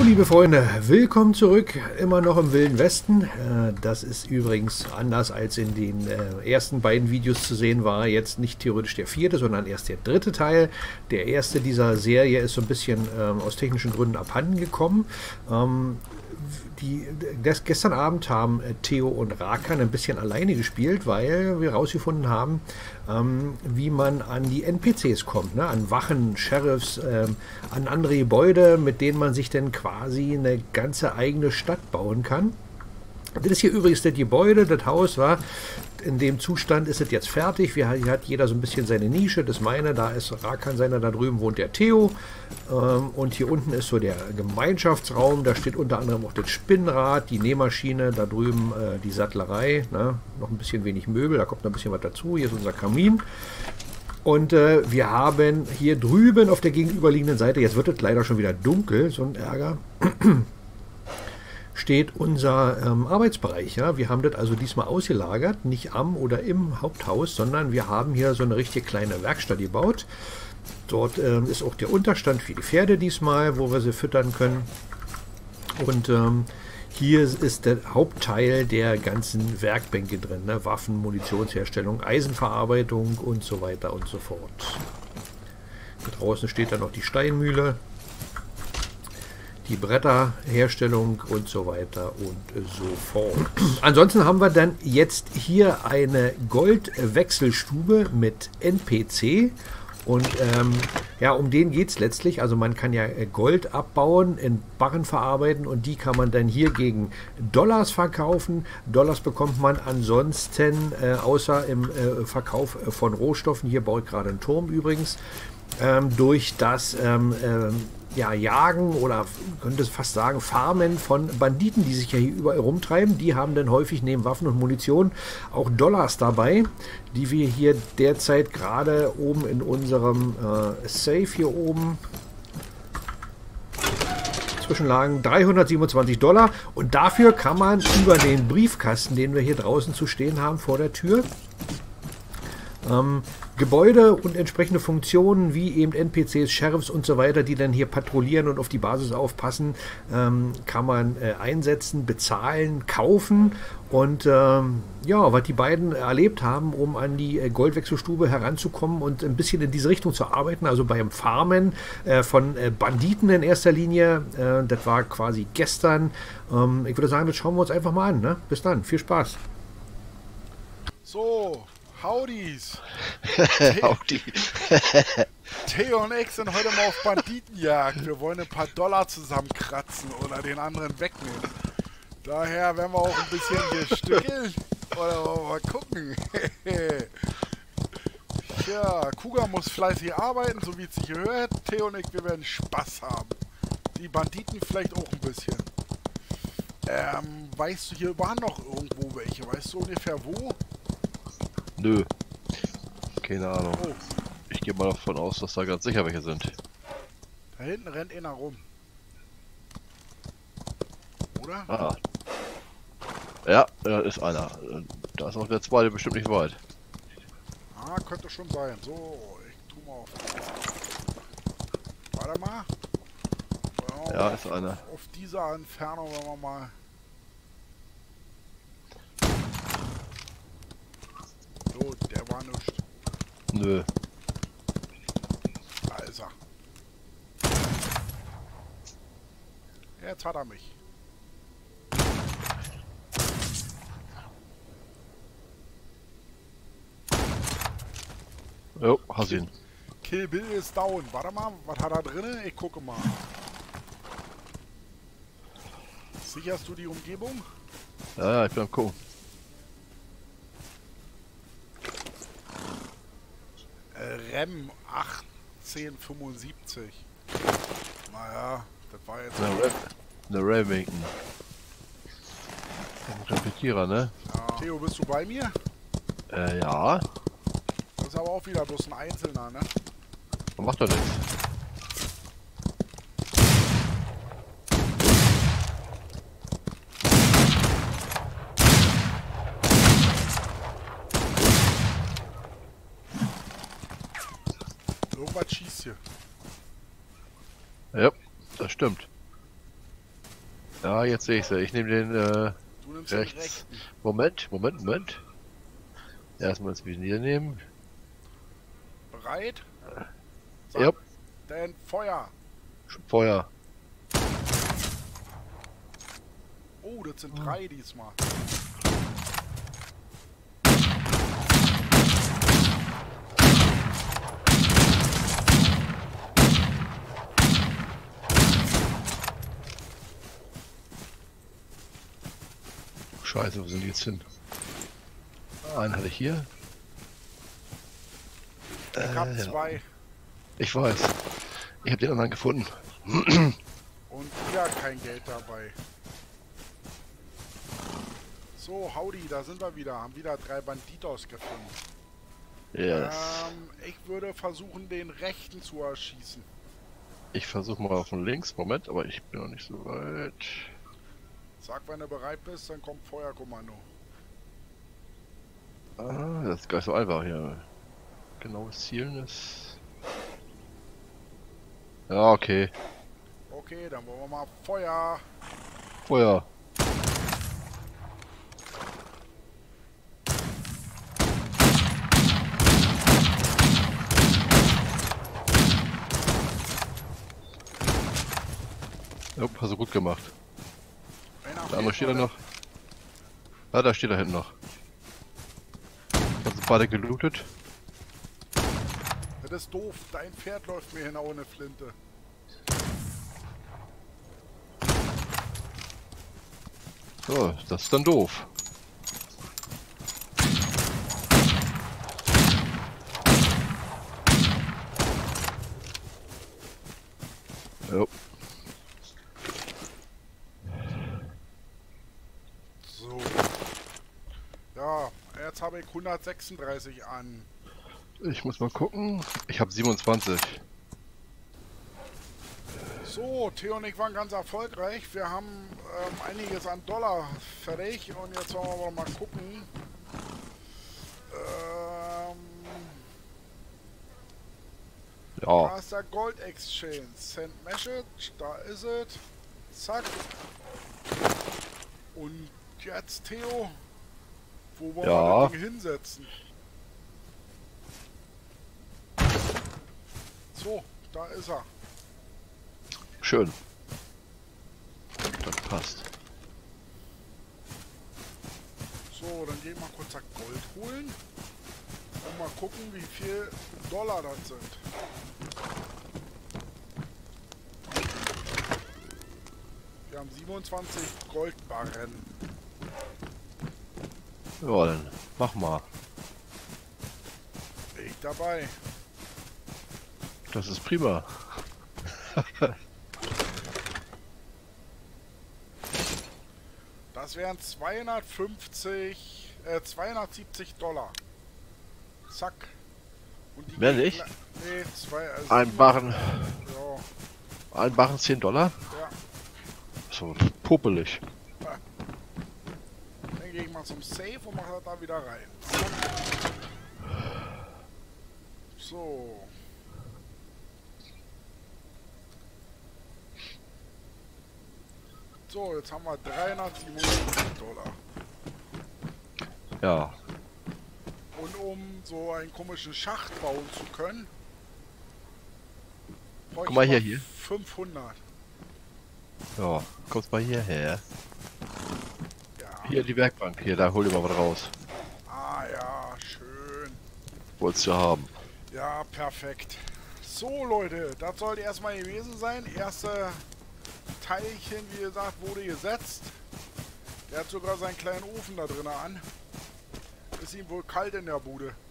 liebe Freunde, willkommen zurück, immer noch im Wilden Westen. Das ist übrigens anders als in den ersten beiden Videos zu sehen war, jetzt nicht theoretisch der vierte, sondern erst der dritte Teil. Der erste dieser Serie ist so ein bisschen aus technischen Gründen abhanden gekommen. Gestern Abend haben Theo und Rakan ein bisschen alleine gespielt, weil wir herausgefunden haben, wie man an die NPCs kommt, ne? An Wachen, Sheriffs, an andere Gebäude, mit denen man sich dann quasi eine ganze eigene Stadt bauen kann. Das ist hier übrigens das Gebäude, das Haus war. In dem Zustand ist es jetzt fertig. Hier hat jeder so ein bisschen seine Nische. Das ist meine, da ist Rakan seiner, da drüben wohnt der Theo. Und hier unten ist so der Gemeinschaftsraum. Da steht unter anderem auch das Spinnrad, die Nähmaschine, da drüben die Sattlerei. Ne? Noch ein bisschen wenig Möbel, da kommt noch ein bisschen was dazu. Hier ist unser Kamin. Und wir haben hier drüben auf der gegenüberliegenden Seite, jetzt wird es leider schon wieder dunkel, so ein Ärger, steht unser Arbeitsbereich. Ja? Wir haben das also diesmal ausgelagert, nicht am oder im Haupthaus, sondern wir haben hier so eine richtige kleine Werkstatt gebaut. Dort ist auch der Unterstand für die Pferde diesmal, wo wir sie füttern können. Und hier ist der Hauptteil der ganzen Werkbänke drin. Ne? Waffen, Munitionsherstellung, Eisenverarbeitung und so weiter und so fort. Hier draußen steht dann noch die Steinmühle, die Bretterherstellung und so weiter und so fort. Ansonsten haben wir dann jetzt hier eine Goldwechselstube mit NPC. Und ja, um den geht es letztlich. Also man kann ja Gold abbauen, in Barren verarbeiten und die kann man dann hier gegen Dollars verkaufen. Dollars bekommt man ansonsten, außer im Verkauf von Rohstoffen, hier baue ich gerade einen Turm übrigens, durch das ja, Jagen oder könnte es fast sagen Farmen von Banditen, die sich ja hier überall rumtreiben. Die haben dann häufig neben Waffen und Munition auch Dollars dabei, die wir hier derzeit gerade oben in unserem Safe hier oben zwischenlagen 327 Dollar. Und dafür kann man über den Briefkasten, den wir hier draußen zu stehen haben vor der Tür, Gebäude und entsprechende Funktionen wie eben NPCs, Sheriffs und so weiter, die dann hier patrouillieren und auf die Basis aufpassen, kann man einsetzen, bezahlen, kaufen. Und ja, was die beiden erlebt haben, um an die Goldwechselstube heranzukommen und ein bisschen in diese Richtung zu arbeiten, also beim Farmen von Banditen in erster Linie, das war quasi gestern. Ich würde sagen, das schauen wir uns einfach mal an. Ne? Bis dann, viel Spaß. So, Howdies! Howdy. Theo und ich sind heute mal auf Banditenjagd. Wir wollen ein paar Dollar zusammenkratzen oder den anderen wegnehmen. Daher werden wir auch ein bisschen hier stückeln. Oder mal gucken. Ja, Kuga muss fleißig arbeiten, so wie es sich gehört. Theo und ich, wir werden Spaß haben. Die Banditen vielleicht auch ein bisschen. Weißt du, hier waren noch irgendwo welche? Weißt du ungefähr wo? Nö. Keine Ahnung. Oh, Ich gehe mal davon aus, dass da ganz sicher welche sind. da hinten rennt einer rum. Oder? Ah. Ja, da ist einer. Da ist auch der zweite bestimmt nicht weit. Ah, könnte schon sein. So, ich tu mal auf. Warte mal. Ja, ist einer. Auf dieser Entfernung wollen wir mal. So, der war nicht. Nö. Da ist er. Jetzt hat er mich. Jo, hast ihn. Kill Bill ist down. Warte mal, was hat er drin? Ich gucke mal. Sicherst du die Umgebung? Ja, ich bin am gucken. REM 1875. Naja, das war jetzt. Eine Remington. Ein Repetierer, ne? Ja. Theo, bist du bei mir? Ja. Das ist aber auch wieder bloß ein Einzelner, ne? Macht doch nichts. Irgendwas schießt hier. Ja, das stimmt. Ja, jetzt sehe ich sie. Ich nehme den Du nimmst den rechts. rechten. Moment. Erstmal das Visier nehmen. Bereit? Ja, Dann Feuer. Feuer. Oh, das sind 3 diesmal. Scheiße, wo sind die jetzt hin? Einen hatte ich hier. Ich hab Ja. 2. Ich weiß. Ich habe den anderen gefunden. Und wieder kein Geld dabei. So, howdy, da sind wir wieder. Haben wieder 3 Banditos gefunden. Yes. Ich würde versuchen, den rechten zu erschießen. Ich versuche mal von links. Moment, aber ich bin noch nicht so weit. Sag, wenn du bereit bist, dann kommt Feuerkommando. Ah, das ist gar nicht so einfach hier. Genaues Zielen ist... Ja, okay. Okay, dann wollen wir mal Feuer. Feuer. Ja, hast du gut gemacht. Einer Der andere fehlt steht da noch. noch. Ah, da steht er hinten noch. Ich hab sie beide gelootet. Das ist doof. Dein Pferd läuft mir hin ohne Flinte. So, das ist dann doof. Jo. So. Ja, jetzt habe ich 136 an. Ich muss mal gucken. Ich habe 27. So, Theo und ich waren ganz erfolgreich. Wir haben einiges an Dollar fertig und jetzt wollen wir aber mal gucken. Da Ja, ist der Gold Exchange. Send Message, da ist es. Zack. Und jetzt, Theo, wo wollen wir Ja. das Ding hinsetzen? So, da ist er. schön. Das passt. So, dann gehe ich mal kurz das Gold holen. Und mal gucken, wie viel Dollar das sind. Wir haben 27 Goldbarren. Ja, dann mach mal. Ich dabei. Das ist prima. Das wären 270 Dollar. Zack. Und die Mehr gehen nicht? Nee, also Ein Barren. Ja, Ein Barren $10? ja. So popelig. Dann gehe ich mal zum Safe und mache das da wieder rein. So. So, jetzt haben wir 377 Dollar. Ja. Und um so einen komischen Schacht bauen zu können, Guck mal bräuchte hier, man 500. Ja. Kommst mal hierher. Ja. Hier die Werkbank. Hier, da hol dir mal was raus. Ah ja, schön. Wolltest du haben. Ja, perfekt. So Leute, das sollte erstmal gewesen sein. Erste Teilchen, wie gesagt, wurde gesetzt. Der hat sogar seinen kleinen Ofen da drin an. Ist ihm wohl kalt in der Bude.